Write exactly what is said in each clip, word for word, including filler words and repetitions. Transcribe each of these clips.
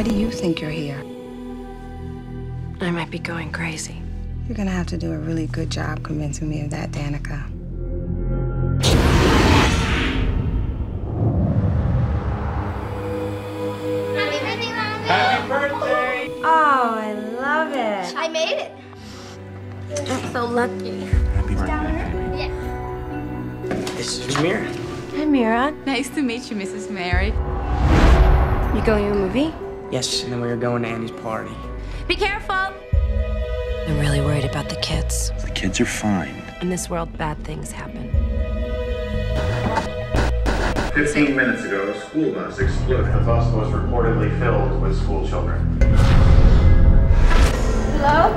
Why do you think you're here? I might be going crazy. You're gonna have to do a really good job convincing me of that, Danika. Happy birthday! Oh, I love it. I made it. I'm so lucky. Happy birthday. Yeah. This is Mira. Hi, Mira. Nice to meet you, Missus Merrick. You going to a movie? Yes, and then we were going to Annie's party. Be careful. I'm really worried about the kids. The kids are fine. In this world, bad things happen. Fifteen minutes ago, a school bus exploded. The bus was reportedly filled with school children. Hello?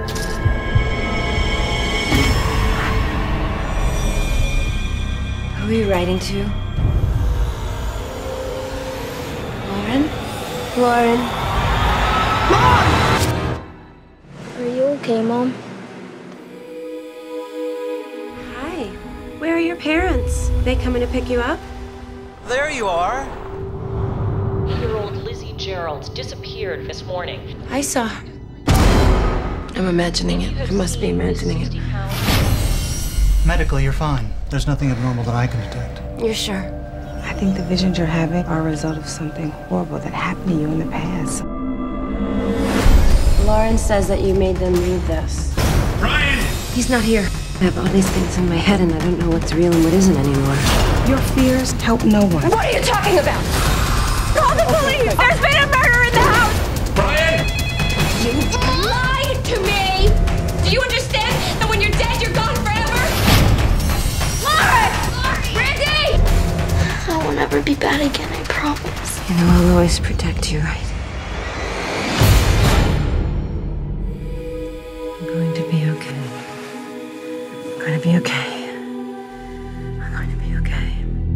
Who are you writing to? Lauren? Lauren. Are you okay, Mom? Hi. Where are your parents? They coming to pick you up? There you are. Eight-year-old Lizzie Gerald disappeared this morning. I saw her. I'm imagining it. I must be imagining it. Medically, you're fine. There's nothing abnormal that I can detect. You're sure? I think the visions you're having are a result of something horrible that happened to you in the past. Lauren says that you made them read this. Brian! He's not here. I have all these things in my head and I don't know what's real and what isn't anymore. Your fears help no one. What are you talking about? Call the police! There's been a murder in the house! Brian! You lied to me! Do you understand that when you're dead, you're gone forever? Lauren! Randy! I will never be bad again, I promise. You know I'll always protect you, right? I'm going to be okay. I'm going to be okay. I'm going to be okay.